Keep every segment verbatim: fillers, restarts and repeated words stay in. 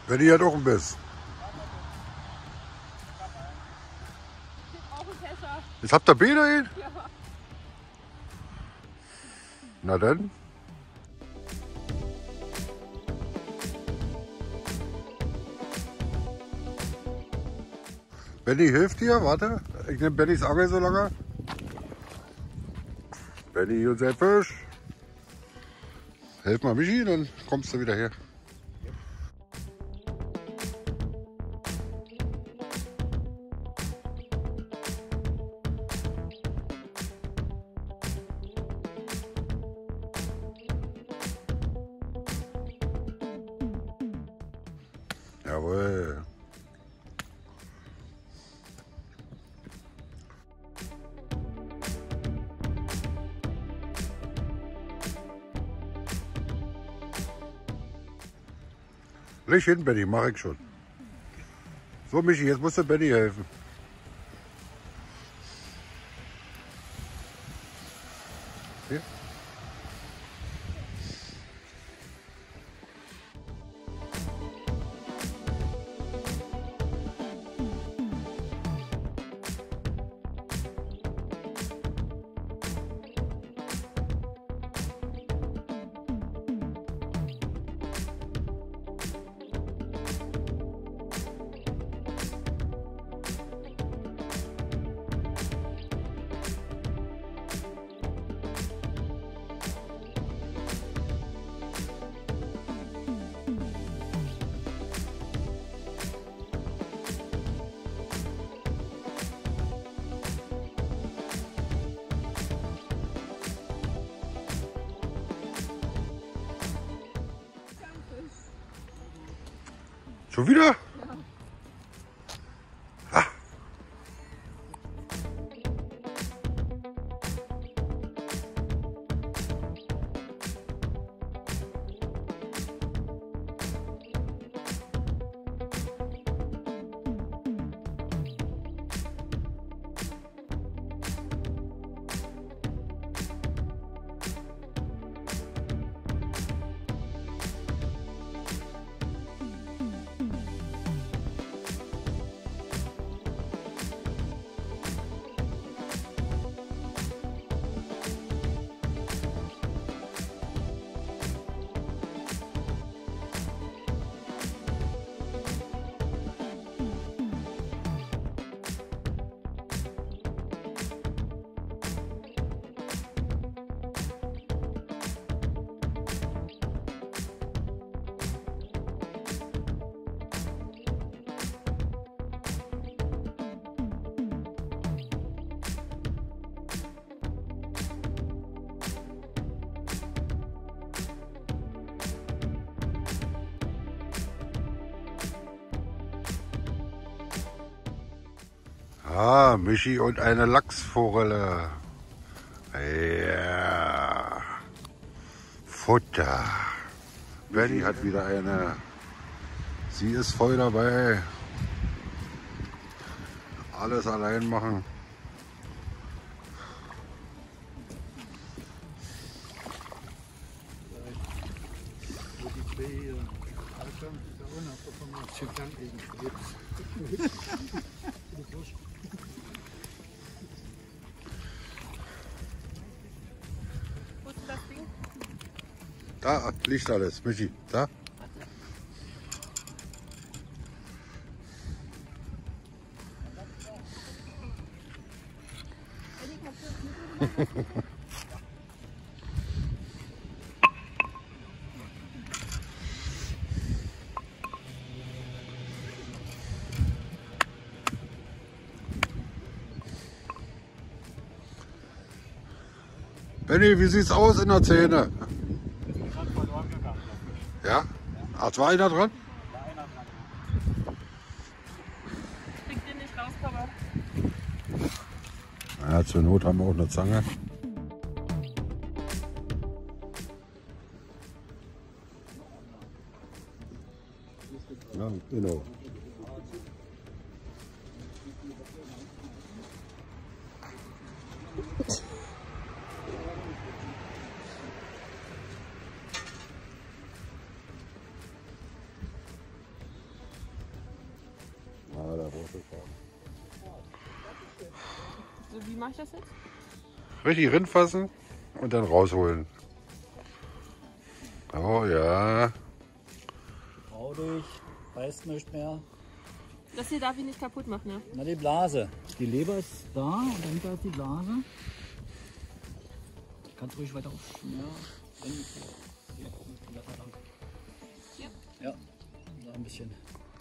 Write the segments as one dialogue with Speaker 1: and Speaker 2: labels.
Speaker 1: Benny hat auch einen Biss. Jetzt habt ihr Bilder hin?
Speaker 2: Ja.
Speaker 1: Na dann. Benny hilft dir, warte. Ich nehme Bennys Angel so lange. Benny und sein Fisch. Hilf mal Michi, dann kommst du wieder her. Jawohl. Leg hin, Benny, mach ich schon. So, Michi, jetzt musst du Benny helfen. Hier. Schon wieder?
Speaker 2: Ja.
Speaker 1: Ah. Ah, Michi und eine Lachsforelle. Ja. Futter. Benny hat wieder eine. Sie ist voll dabei. Alles allein machen.
Speaker 2: Wo ist das Ding?
Speaker 1: Da liegt alles, Michi. Da. Benny, wie sieht's aus in der Zähne? Ja? Ach, war einer dran?
Speaker 2: Kriegt den nicht raus, Papa.
Speaker 1: Ja, zur Not haben wir auch eine Zange. Ja, genau.
Speaker 2: So, wie mache ich das jetzt?
Speaker 1: Richtig rinfassen und dann rausholen. Oh ja.
Speaker 3: Trau dich, reißt nicht mehr.
Speaker 2: Das hier darf ich nicht kaputt machen, ne?
Speaker 3: Na, die Blase. Die Leber ist da und dahinter ist die Blase. Kannst ruhig weiter auf. Ja, wenn, hier, lang.
Speaker 2: Hier?
Speaker 3: Ja, da ein bisschen.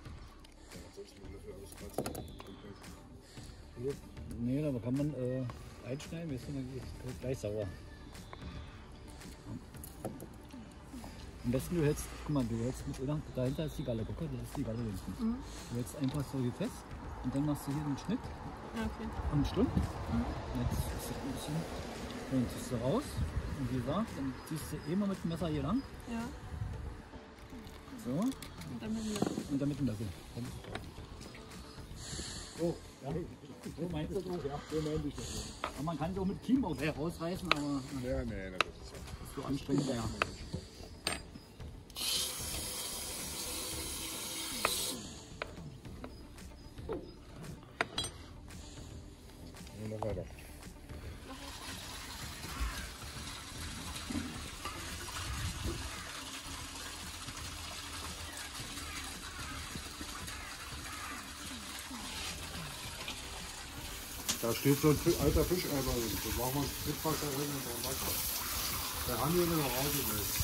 Speaker 3: Hier, nee, da kann man äh, einschneiden, weißt du, dann ist gleich sauer. Am besten du hältst, guck mal, du hältst mit Öl, dahinter ist die Galle, guck mal, das ist die Galle hinten. Mhm. Du hältst einfach so hier fest und dann machst du hier den Schnitt.
Speaker 2: Okay.
Speaker 3: Und stumm. Mhm. Jetzt ist es ein bisschen, dann ziehst du raus und wie gesagt, dann ziehst du immer mit dem Messer hier lang.
Speaker 2: Ja.
Speaker 3: So.
Speaker 2: Und dann mit dem Löffel.
Speaker 3: Und dann mit dem Löffel. So, ja. So meinst du das? Ja, so meinte ich das. Aber man kann es auch mit Kiemen rausreißen, aber
Speaker 1: Ja, nee, das ist so.
Speaker 3: so anstrengend, ja.
Speaker 1: Noch weiter. Da steht so ein alter Fischeimer drin. Da machen wir uns Mitwasser rein und dann weiter. Da haben wir noch rausgewählt.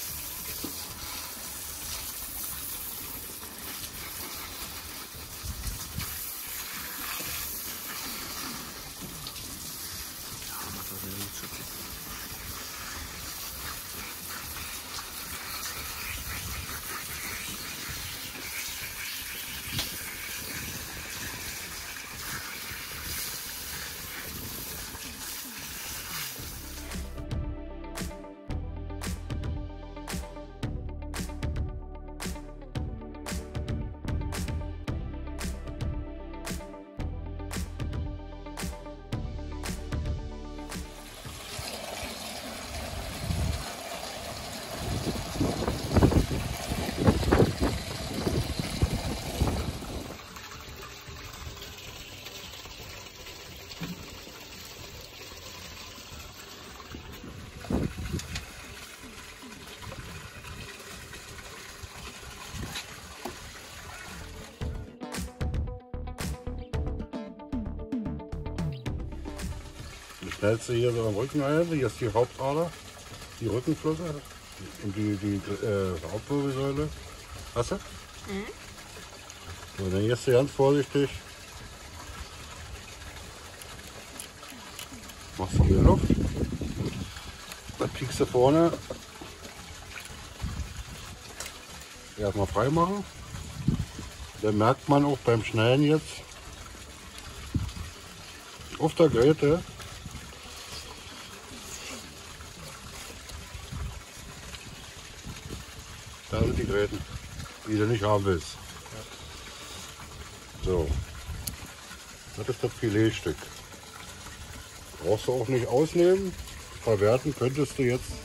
Speaker 1: Stellst du hier so am Rücken ein, hier ist die Hauptader, die Rückenflosse und die, die äh, Hauptwirbelsäule. Hast du? Mhm. So, dann gehst du ganz vorsichtig. Machst du hier Luft. Dann piekst du vorne. Erstmal frei machen. Dann merkt man auch beim Schneiden jetzt auf der Gräte, da sind die Gräten, die du nicht haben willst. So, das ist das Filetstück. Brauchst du auch nicht ausnehmen. Verwerten könntest du jetzt.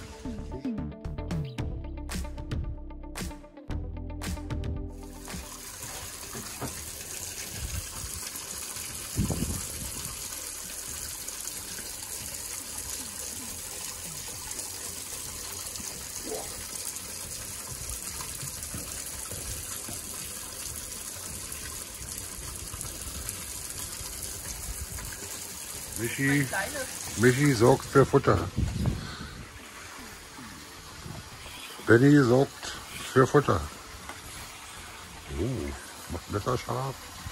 Speaker 1: Michi, Michi sorgt für Futter. Benny sorgt für Futter. Oh, macht Messer scharf.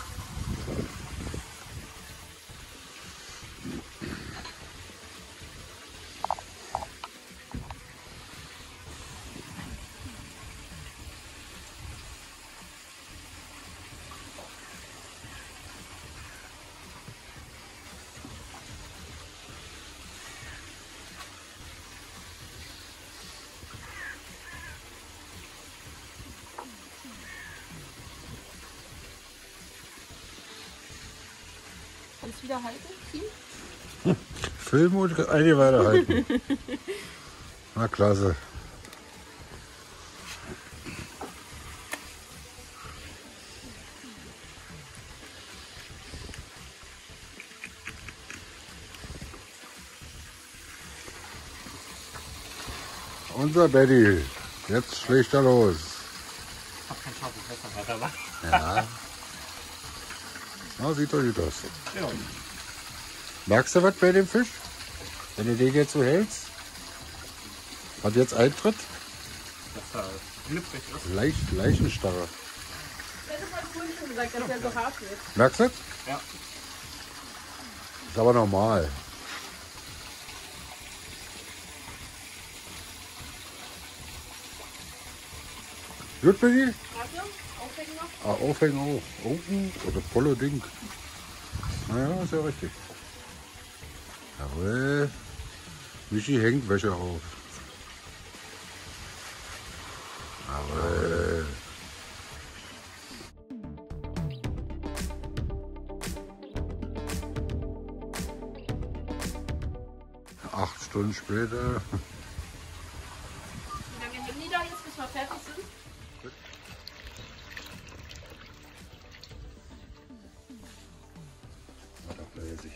Speaker 2: Kannst du wieder halten? Ziehen?
Speaker 1: Film und eine weiterhalten. Na klasse. Unser Betty. Jetzt schlägt er los.
Speaker 3: Ich hab kein scharfes Messer mehr dabei.
Speaker 1: Ja. Na, sieht doch gut aus.
Speaker 3: Ja.
Speaker 1: Merkst du was bei dem Fisch? Wenn du den jetzt so hältst? Hat jetzt Eintritt?
Speaker 3: Dass er glitschig ist.
Speaker 1: Leicht, Leichenstarre.
Speaker 2: Ich hätte mal vorhin schon gesagt, dass der so hart wird.
Speaker 1: Merkst du das?
Speaker 3: Ja.
Speaker 1: Ist aber normal. Gut, Betty?
Speaker 2: Warte, aufhängen noch.
Speaker 1: Ah, aufhängen auch. Oh, oh, das volle Ding. Naja, ist ja richtig. Jawohl. Michi hängt Wäsche auf. Jawohl. Acht Stunden später.
Speaker 2: Wie lange hängen die da jetzt, bis wir fertig sind?
Speaker 1: War doch lässig.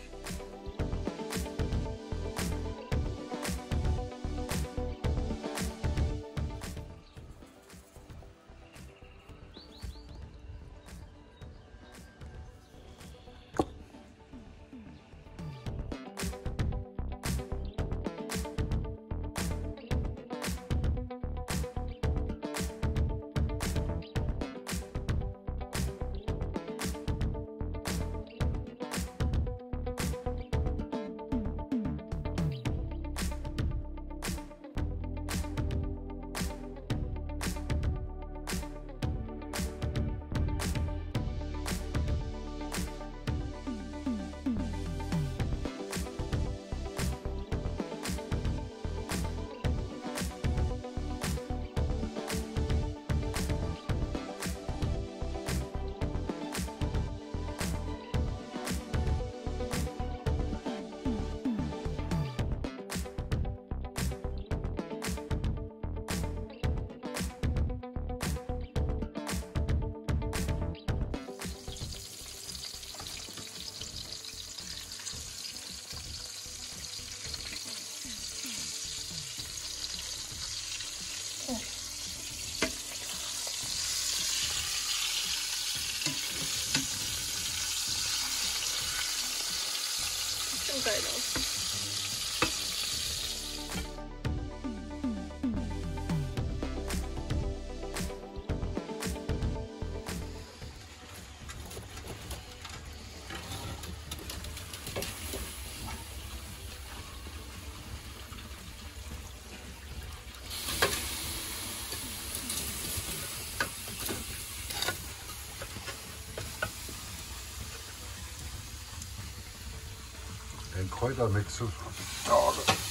Speaker 2: Sieht schon geil aus.
Speaker 1: Den Kräutermix. Ja,